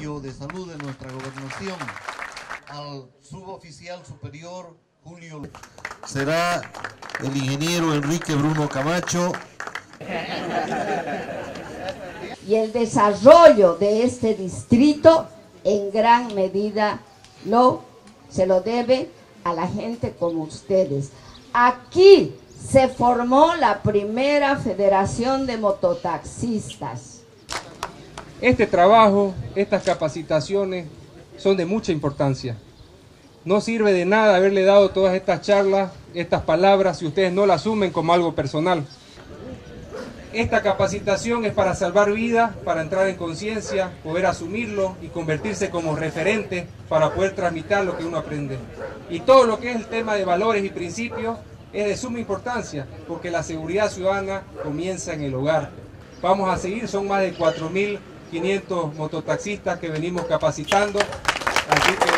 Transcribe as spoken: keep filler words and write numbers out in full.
Servicio de Salud de nuestra gobernación, al suboficial superior Julio. Será el ingeniero Enrique Bruno Camacho. Y el desarrollo de este distrito en gran medida lo, se lo debe a la gente como ustedes. Aquí se formó la primera Federación de Mototaxistas. Este trabajo, estas capacitaciones son de mucha importancia. No sirve de nada haberle dado todas estas charlas, estas palabras, si ustedes no las asumen como algo personal. Esta capacitación es para salvar vidas, para entrar en conciencia, poder asumirlo y convertirse como referente para poder transmitir lo que uno aprende. Y todo lo que es el tema de valores y principios es de suma importancia, porque la seguridad ciudadana comienza en el hogar. Vamos a seguir, son más de cuatro mil quinientos mototaxistas que venimos capacitando. Así que